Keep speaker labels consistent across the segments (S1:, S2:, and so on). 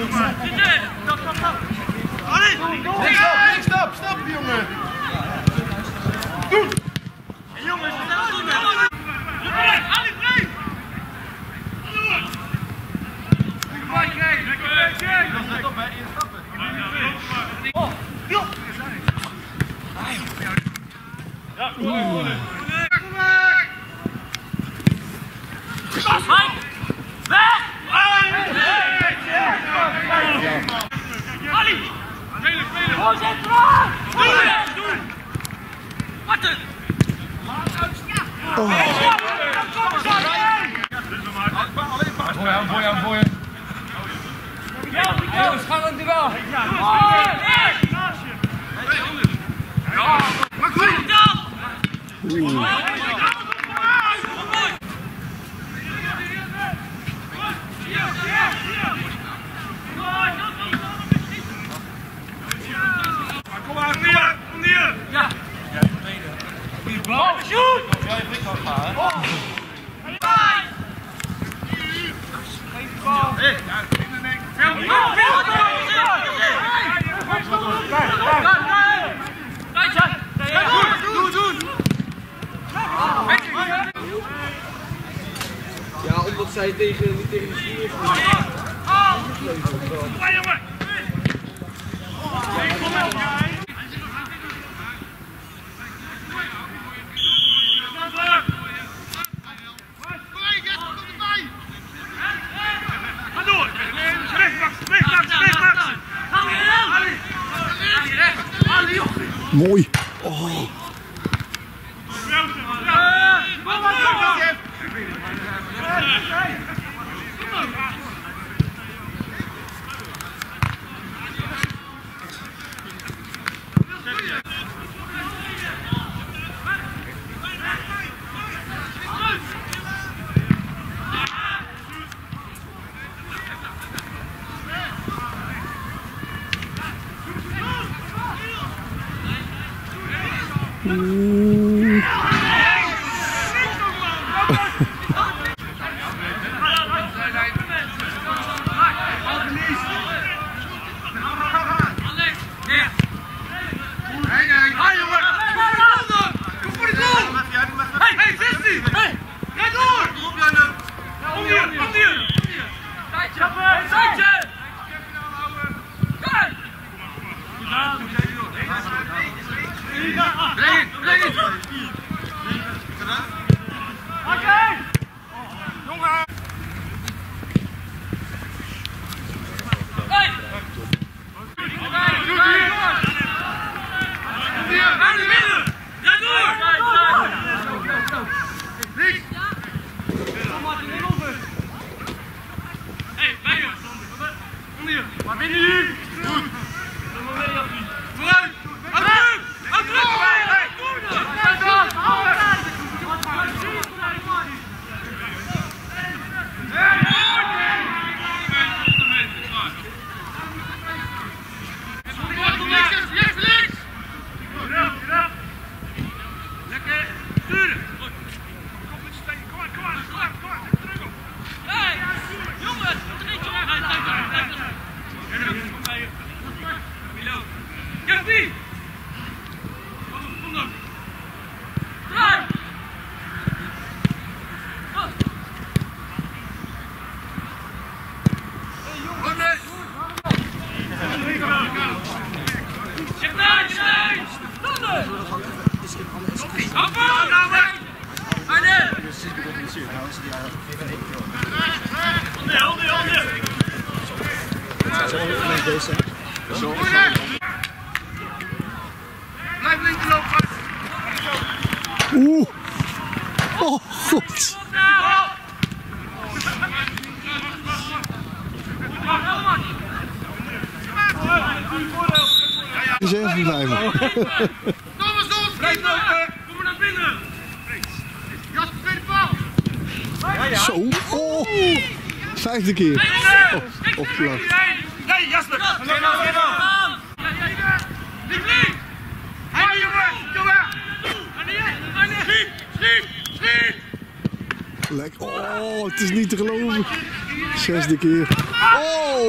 S1: Stop, jongen! Doen! Jongens, let op, hè, eerst stappen. Ja, kom maar!
S2: Ali! Voorzet eraan! Marten!
S1: Voor je.
S2: Jongens, gaan we het duel!
S1: Kom maar, neer!
S2: Ja!
S1: Blauw! Shoot! Ja, je flikt al gaan, hè? Geen bal! Hé!
S3: Ja, omdat zij niet tegen de stuur is.
S1: Kom jongen! Ga door!
S4: Mooi. Oh.
S1: Maar ben je goed? Vooruit! Lekker sturen! Kom maar! Hey! Jongens! Kevin! Kom dan! Draai! Zeg nee! Zonder! Blijf linker lopen!
S4: Oeh! Oh, god! Reserve blijven.
S1: Thomas, blijf lopen! Kom maar naar binnen! Jasper, tweede paal!
S4: Zo! Oh! 5e keer! Oh, opgelag.
S1: Nee, Jasper! Geen aan! Links! Hij jongen! Kom maar! Schiet!
S4: Lekker. Oh, het is niet te geloven. Zesde keer. Oh!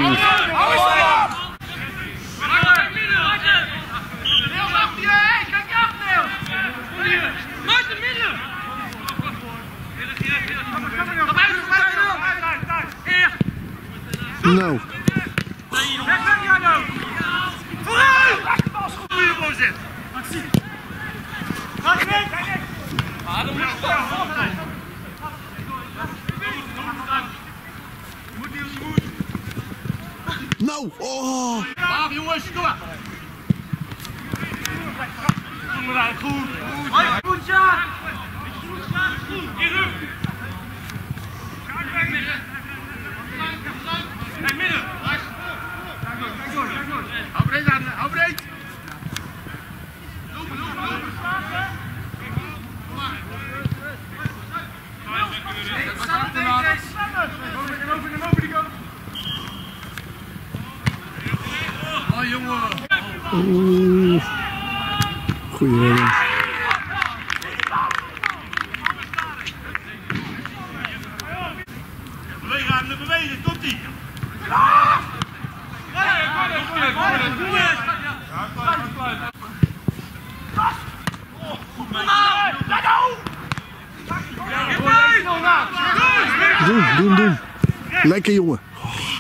S4: Nou. Nou, oh!
S1: Braaf jongens, kom maar. Goed. Goed, ja. Goed. Hier Kijk midden. Hou breed aan, hou breed. Lopen. Oh jongen.
S4: Oeh. Goeie redding.
S1: Bewegen, komt-ie.
S4: Doen. Lekker jongen.